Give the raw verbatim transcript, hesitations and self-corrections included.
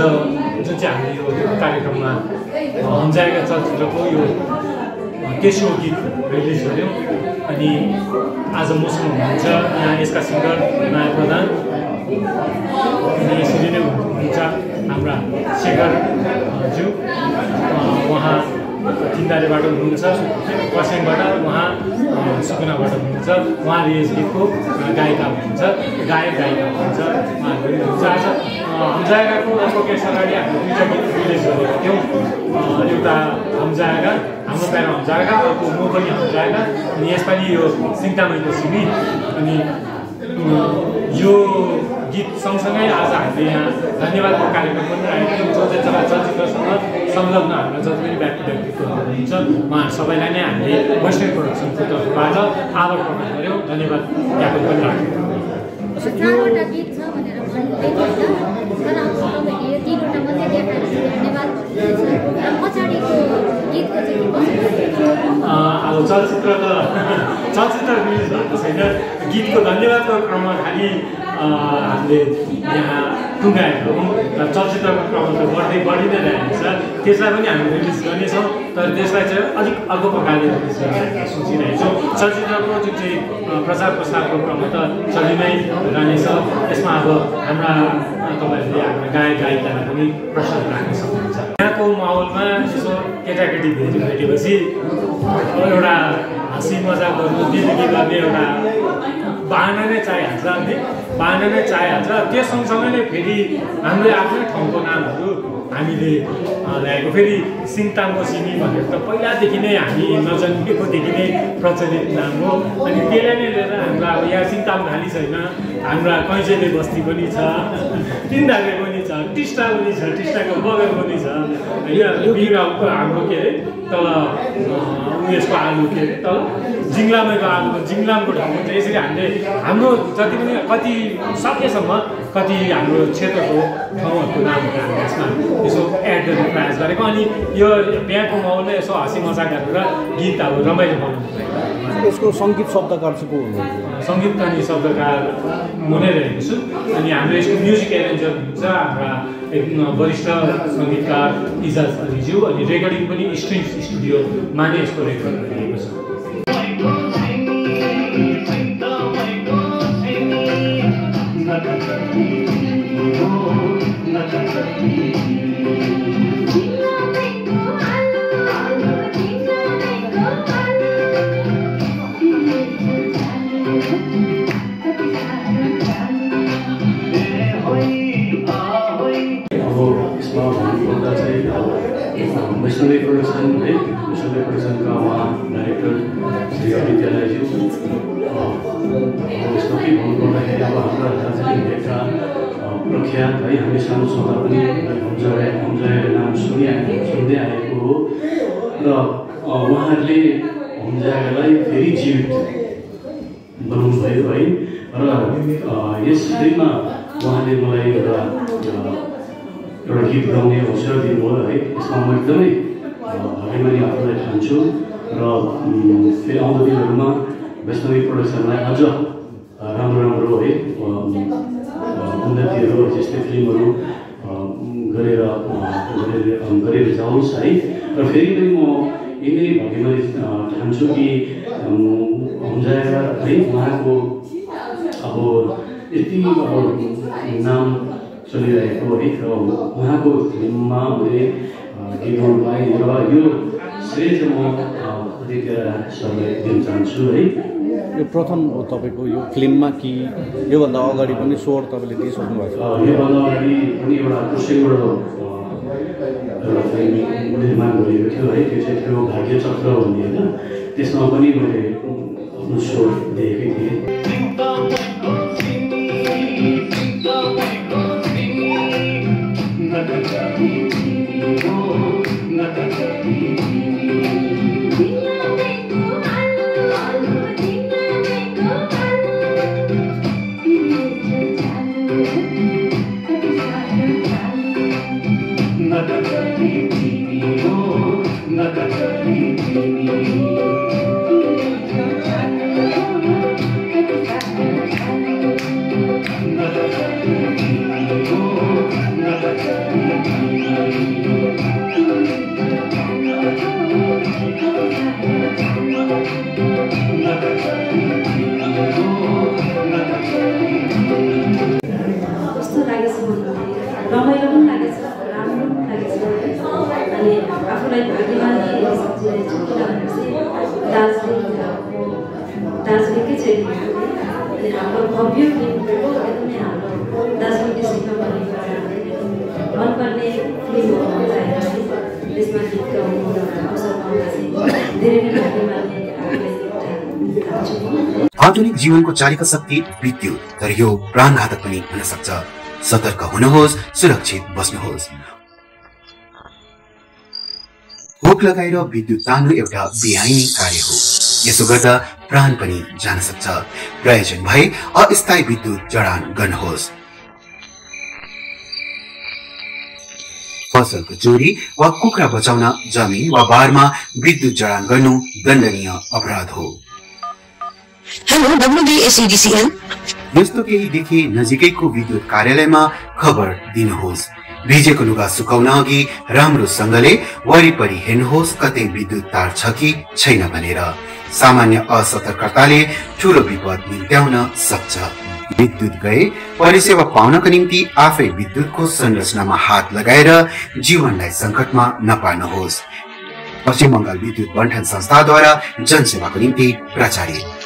जुन चाहिँ हामीले यो कार्यक्रममा हम्जाएका चलचित्रको यो तेस्रो गीत रिलिज गऱ्यौँ अनि आज मसँग हुनुहुन्छ यहाँ यसका सिङ्गर माया प्रधान अनि यसरी नै हुनुहुन्छ हाम्रा शेखर ज्यू उहाँ तिनदारेबाट हुनुहुन्छ खरसाङबाट उहाँ सुकुनाबाट हुनुहुन्छ उहाँले यस गीतको गायिका हुनुहुन्छ गायक गायिका हुनुहुन्छ उहाँहरू हुनुहुन्छ आज हम्जाएगाको अर्को केस अगाडि हामीले दुईवटा गीत रिलिज गरेका थियौँ एउटा हम्जाएगा हाम्रो प्यारो हम्जाएगा अर्को म पनि हम्जाएगा अनि यसपालि यो सिङ्तामैको सिमी अनि यो गीत सँगसँगै आज हामीले यहाँ धन्यवादको कार्यक्रम पनि राखेको थियौँ जो चाहिँ चलचित्रसँग संलग्न हाम्रो जति पनि व्यक्ति व्यक्तित्वहरू हुनुहुन्छ उहाँहरू सबैलाई नै हामीले वेस्टर्न प्रोडक्सनको तर्फबाट आभार प्रकट गऱ्यौँ धन्यवाद ज्ञापन पनि राख्यौँ चारवटा गीत छ भनेर भन्नुभएको तर तपाईँले यो तिनवटा मात्रै देखाएको धन्यवाद पछाडिको गीतको चाहिँ अब चलचित्र त चलचित्र रिलिज भएको छैन गीतको धन्यवादको क्रममा खालि हामीले यहाँ टुङ्गाएको हौँ र चलचित्रको क्रम त बढ्दै बढी नै रहेको छ त्यसलाई पनि हामी रिलिज गर्नेछौँ तर त्यसलाई चाहिँ अलिक अर्को प्रकारले रिलिज गर्ने सोचिरहेको छौँ चलचित्रको जुन चाहिँ प्रचार प्रसारको क्रम त चलि नै रहनेछ यसमा अब हाम्रा तपाईँहरूले हाम्रा गायक गायिकालाई पनि प्रश्न राख्न सक्नुहुन्छ यहाँको माहौलमा यसो केटाकेटी भेट भेटेपछि एउटा हाँसी मजाक गर्नु दिल्ली गर्ने एउटा बाहना नै चाहिहाल्छ अनि बाहना नै चाहिहाल्छ त्यो सँगसँगै नै फेरि हाम्रो आफ्नै ठाउँको नामहरू हामीले ल्याएको फेरि सिङतामको सिमी भनेर त पहिलादेखि नै हामी नजन्मेकोदेखि नै प्रचलित नाम हो अनि त्यसलाई नै लिएर हाम्रो अब यहाँ सिङताम खाली छैन हाम्रा कैँचेले बस्ती पनि छ तिनधारे पनि छ टिस्टा पनि छ टिस्टाको बगर पनि छ यो बिराउको हाम्रो के अरे तल उयसको आलु के अरे तल जिङ्लामैको आलु जिङ्लामको ठाउँमा चाहिँ यसरी हामीले हाम्रो जति पनि कति सकेसम्म कति हाम्रो क्षेत्रको ठाउँहरूको नामहरू हामीले यसमा यसो एड गर्ने प्रयास गरेको अनि यो बिहाको माहौलमा यसो हाँसी मजाक गरेर गीत अब रमाइलो बनाउनु यसको सङ्गीत शब्दकार चाहिँ को हुनुहुन्छ सङ्गीत अनि शब्दकार म नै रहेको छु अनि हाम्रो यसको म्युजिक एरेन्जर हुन्छ हाम्रा एक वरिष्ठ सङ्गीतकार इजाज अलीज्यू अनि रेकर्डिङ पनि स्ट्रिङ्स स्टुडियोमा नै यसको रेकर्ड गरिएको छ वैष्णवी प्रोडक्सन है वैष्णवी प्रोडक्सनका उहाँ डाइरेक्टर श्री अविद्यालयज्यू यसमा के भन्नुपर्दाखेरि अब हाम्रो दार्जिलिङका प्रख्यात है हामी सानो छँदा पनि हम्जाए हम्जाएको नाम सुनिआएको सुन्दै आएको हो र उहाँहरूले हम्जाएलाई फेरि जीवित बनाउनु भयो है र यस फिल्ममा उहाँले मलाई एउटा एउटा गीत गाउने अवसर दिनुभयो है यसमा म एकदमै भाग्यमानी आफूलाई ठान्छु र फेरि आउँदो दिनहरूमा वैष्णवी प्रोडक्सनलाई अझ राम्रो राम्रो है उन्नतिहरू जस्तै फिल्महरू गरेर गरेर जाओस् है र फेरि पनि म यिनै भाग्यमानी ठान्छु कि हम्जाएगा है उहाँको अब यति अब नाम चलिरहेको है र उहाँको फिल्ममा मैले गीत गाउनु पाएँ र यो श्रेय चाहिँ म आदित्य सरलाई दिन चाहन्छु है यो प्रथम हो तपाईँको यो फिल्ममा कि योभन्दा अगाडि पनि स्वर तपाईँले दिइसक्नु भएको छ योभन्दा अगाडि पनि एउटा कुर्सीबाट एउटा फिल्म निर्माण गरिएको थियो है त्यो चाहिँ थियो भाग्य चक्र भन्ने होइन त्यसमा पनि मैले स्वर दिएकै थिएँ अनि आफूलाई भाग्यमानी सम्झिरहेछु किनभने चाहिँ दार्जिलिङको दार्जिलिङकै क्षेत्र अनि हाम्रो भव्य फिल्मको एकदमै हाम्रो दार्जिलिङ डिस्ट्रिक्टमा बनेको मनपर्ने फिल्म हो भनेर त्यसमा गीत गाउनु अवसर पाउँदा चाहिँ धेरै नै भाग्यमानी आधुनिक जीवनको चालिका शक्ति विद्युत, तर यो प्राणघातक पनि हुन सक्छ। सतर्क हुनुहोस्, सुरक्षित बस्नुहोस्। हुक लगाएर विद्युत तान्नु एउटा बेआइनी कार्य हो। यसो गर्दा प्राण पनि जान सक्छ। प्रयोजन भए अस्थायी विद्युत जडान गर्नुहोस्। फसलको चोरी वा कुखुरा बचाउन जमिन वा बारमा विद्युत जडान गर्नु दण्डनीय अपराध हो। हेलो डब्ल्युबिएसइडिसिएल, यस्तो केही देखि नजिकैको विद्युत कार्यालयमा खबर दिनुहोस्। भिजेको लुगा सुकाउन अघि राम्रोसँगले वरिपरि हेर्नुहोस् कतै विद्युत तार छ कि छैन भनेर। सामान्य असतर्कताले ठूलो विपद निम्त्याउन सक्छ। विद्युत गए परिसेवा पाउनको निम्ति आफै विद्युतको संरचनामा हात लगाएर जीवनलाई संकटमा नपार्नुहोस्। पश्चिम बंगाल विद्युत बन्टन संस्थाद्वारा जनसेवाको निम्ति प्रचारित।